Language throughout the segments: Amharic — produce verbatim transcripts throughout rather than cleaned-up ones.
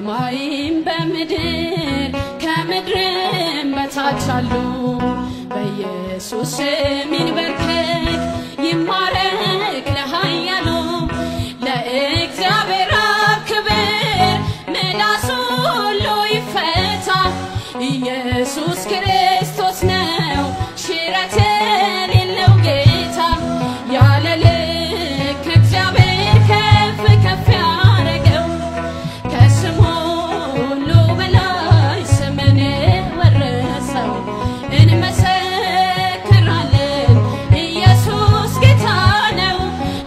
በሰማይም በምድር ከምድርም በታች አሉ በኢየሱስ ስም ይንበርከክ ይማረክ ለኃያሉ ለእግዚአብሔር አብ ክብር ምላሱ ሁሉ ይፈታ ኢየሱስ ክርስቶስ ነው ሽረት የሌለው ጌታ ያለ ልክ እግዚአብሔር ከፍ ከፍ ያረገው ከስሙ ሁሉ በላይ ስምን ወረሰው እንመሰክራለን ኢየሱስ ጌታ ነው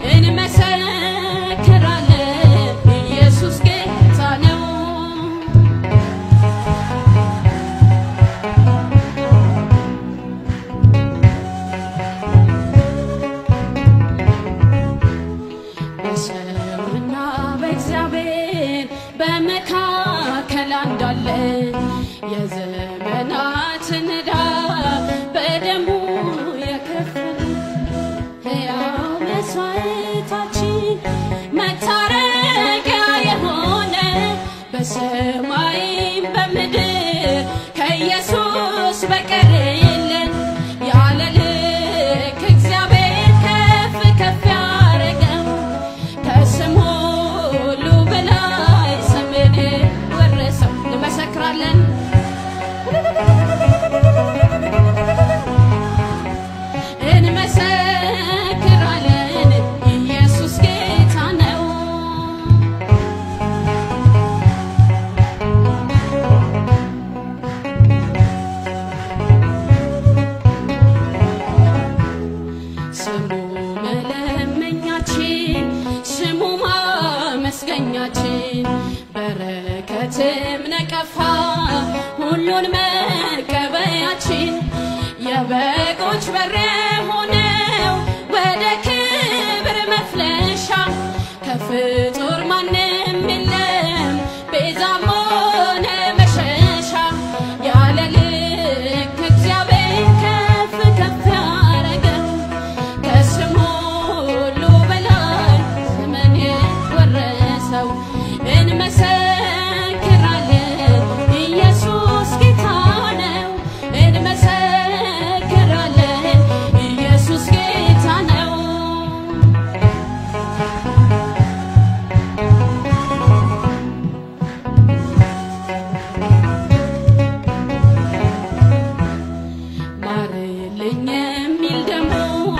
እንመሰክራለን ኢየሱስ ጌታ ነው በሰውና በእግዚአብሔር በመካከል አንዳለ የዘመናትን ዕዳ በደሙ የከፈለ ሕያው መስዋዕታችን መታረቂያ የሆነ በሰማይም በምድር ከኢየሱስ በቀር የለም ያለ ልክ እግዚአብሔር ከፍ ከፍ ያረገው ከስሙ ሁሉ በላይ ስምን ወረሰው እንመሰክራለን እንመሰክራለን ኢየሱስ ጌታ ነው ስሙ መለመኛችን ስሙ ማመስገኛችን በረከትም ነቀፋ ሁሉን መቀበያችን የበጎች በር ሆነው ወደ ክብር መፍለሻ ከፍጡር ማንም የለም ቤዛም ሆነ መሸሻ ያለ ልክ እግዚአብሔር ከፍ ከፍ ያረገው ከስሙ ሁሉ በላይ ስምን ወረሰው እንመሰክራለን ኢየሱስ ጌታ ነው እንመሰክራለን ኢየሱስ ጌታ ነው ማርልኝ የሚል ደግሞ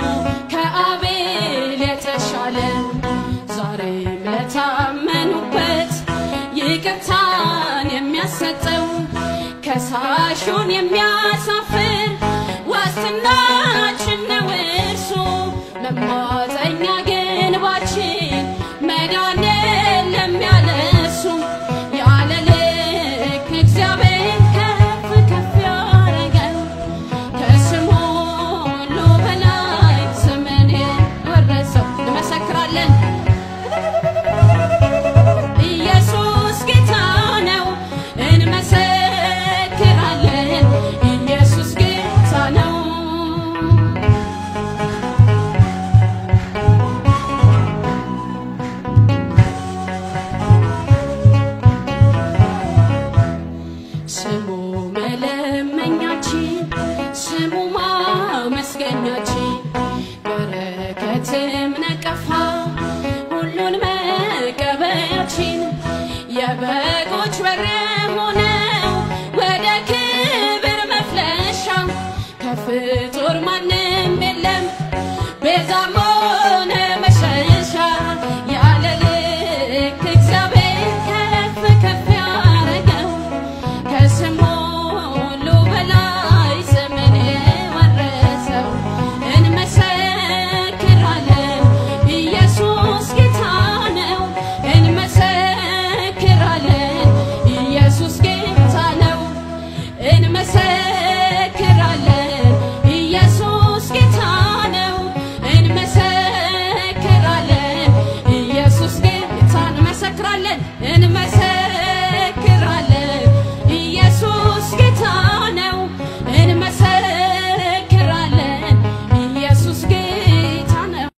ከአቤል የተሻለ ዛሬም ለታመኑበት ይቅርታን የሚያሰጠው ከሳሹን የሚያሳፍር ዋስትናችን ነው እርሱ መማፀኛ ግንባችን መዳን የለም ያለ እርሱ ያለ ልክ እግዚአብሔር ከፍ ከፍ ያረገው ከስሙ ሁሉ በላይ ስምን ወረሰው እንመሰክራለን ኢየሱስ ጌታ ነው እንመሰክራለን ኢየሱስ ጌታ ነው ስሙ መለመኛችን ስሙ ማመስገኛችን በረከትም ነቀፋ ሁሉን መቀበያችን የበጎች በር ሆነው ወደ ክብር መፍለሻ ከፍጡር ማንም የለም ቤዛም ሆነ መሸሻ ያለ ልክ እግዚአብሔር ከፍ ከፍ ያረገው ከስሙ ሁሉ በላይ ስምን ወረሰው እንመሰክራለን ኢየሱስ ጌታ ነው እንመሰክራለን ኢየሱስ ጌታ ነው እንመሰክራለን